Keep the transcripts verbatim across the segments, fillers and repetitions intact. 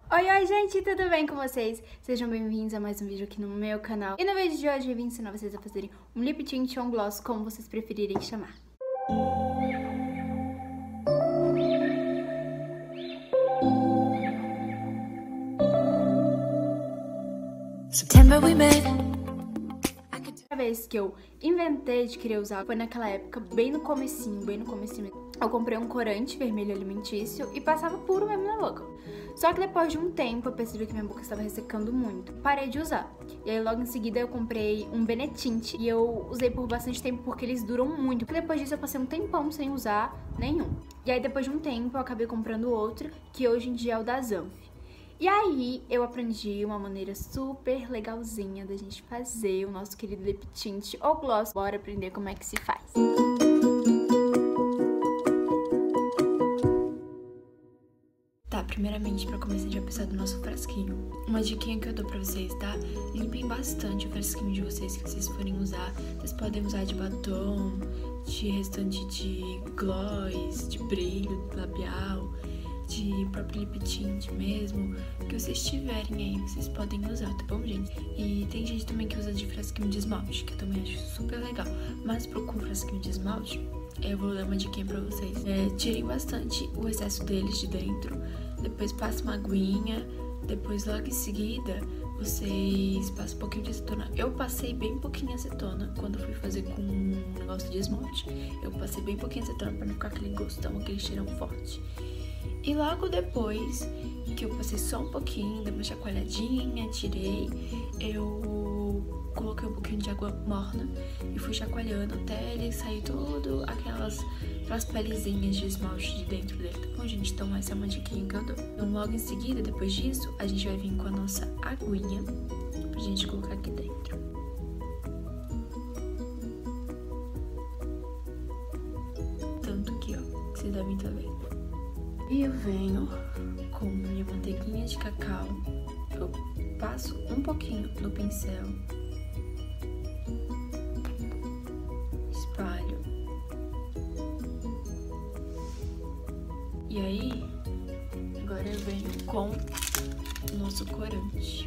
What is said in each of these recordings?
Oi, oi, gente, tudo bem com vocês? Sejam bem-vindos a mais um vídeo aqui no meu canal. E no vídeo de hoje eu vim ensinar vocês a fazerem um lip tint ou um gloss, como vocês preferirem chamar. September we met. A vez que eu inventei de querer usar foi naquela época, bem no comecinho, bem no comecinho. Eu comprei um corante vermelho alimentício e passava puro mesmo na boca. Só que depois de um tempo eu percebi que minha boca estava ressecando muito. Parei de usar. E aí logo em seguida eu comprei um Benetint e eu usei por bastante tempo porque eles duram muito. E depois disso eu passei um tempão sem usar nenhum. E aí depois de um tempo eu acabei comprando outro, que hoje em dia é o da Zanf. E aí eu aprendi uma maneira super legalzinha da gente fazer o nosso querido lip tint ou gloss. Bora aprender como é que se faz. Tá, primeiramente, pra começar, a gente vai precisar do nosso frasquinho. Uma diquinha que eu dou pra vocês, tá? Limpem bastante o frasquinho de vocês que vocês forem usar. Vocês podem usar de batom, de restante de gloss, de brilho labial, de próprio lip tint mesmo, que vocês tiverem aí, vocês podem usar, tá bom, gente? E tem gente também que usa de frasquinho de esmalte, que eu também acho super legal. Mas pro com frasquinho de esmalte, eu vou dar uma diquinha pra vocês. É, tirem bastante o excesso deles de dentro, depois passa uma aguinha, depois logo em seguida vocês passam um pouquinho de acetona. Eu passei bem pouquinho acetona quando eu fui fazer com um negócio de esmalte. Eu passei bem pouquinho acetona pra não ficar aquele gostão, aquele cheirão forte. E logo depois que eu passei só um pouquinho, dei uma chacoalhadinha, tirei, eu coloquei um pouquinho de água morna e fui chacoalhando até ele sair todo aquelas, aquelas pelezinhas de esmalte de dentro dele, tá bom, gente? Então essa é uma diquinha que eu dou. Então logo em seguida, depois disso, a gente vai vir com a nossa aguinha pra gente colocar aqui dentro. Tanto aqui, ó, que vocês devem estar vendo. E eu venho com minha manteiguinha de cacau, eu passo um pouquinho no pincel, espalho, e aí, agora eu venho com o nosso corante.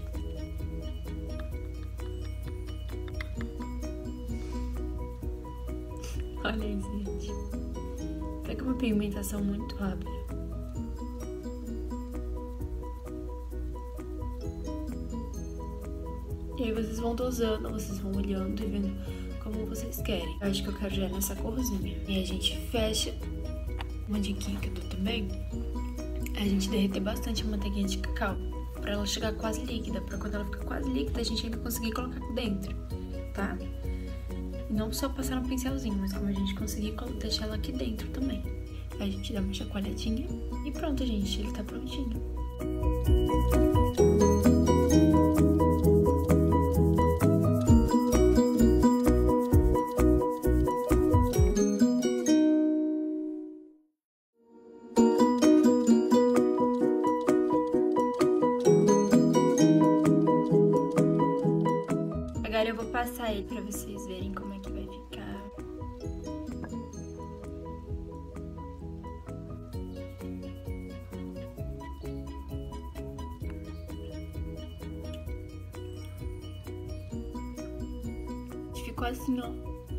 Olha isso, gente. Pega uma pigmentação muito rápida. E aí vocês vão dosando, vocês vão olhando e vendo como vocês querem. Eu acho que eu quero já nessa corzinha. E a gente fecha. Uma diquinha que eu dou também é a gente derreter bastante a manteiguinha de cacau pra ela chegar quase líquida. Pra quando ela ficar quase líquida, a gente ainda conseguir colocar aqui dentro, tá? E não só passar no pincelzinho, mas como a gente conseguir deixar ela aqui dentro também. Aí a gente dá uma chacoalhadinha e pronto, gente, ele tá prontinho. Agora eu vou passar ele pra vocês verem como é que vai ficar. Ficou assim, ó.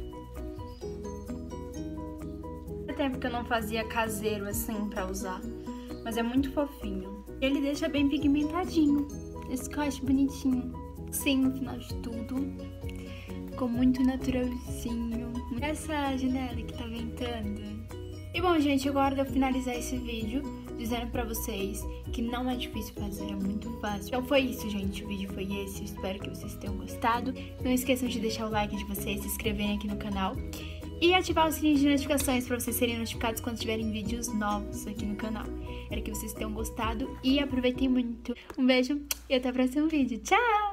Há tempo que eu não fazia caseiro assim pra usar, mas é muito fofinho. Ele deixa bem pigmentadinho. Esse que eu acho bonitinho. Sim, no final de tudo, ficou muito naturalzinho. Essa janela que tá ventando. E bom, gente, agora eu vou finalizar esse vídeo dizendo pra vocês que não é difícil fazer, é muito fácil. Então foi isso, gente, o vídeo foi esse, eu espero que vocês tenham gostado. Não esqueçam de deixar o like de vocês, se inscreverem aqui no canal e ativar o sininho de notificações pra vocês serem notificados quando tiverem vídeos novos aqui no canal. Espero que vocês tenham gostado e aproveitem muito. Um beijo e até o próximo vídeo. Tchau!